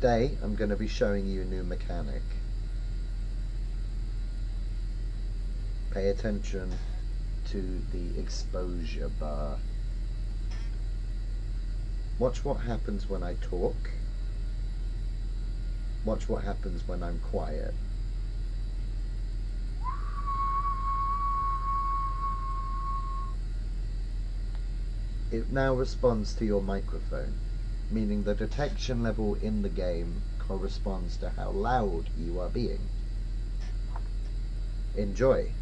Today I'm going to be showing you a new mechanic. Pay attention to the exposure bar. Watch what happens when I talk. Watch what happens when I'm quiet. It now responds to your microphone, meaning the detection level in the game corresponds to how loud you are being. Enjoy!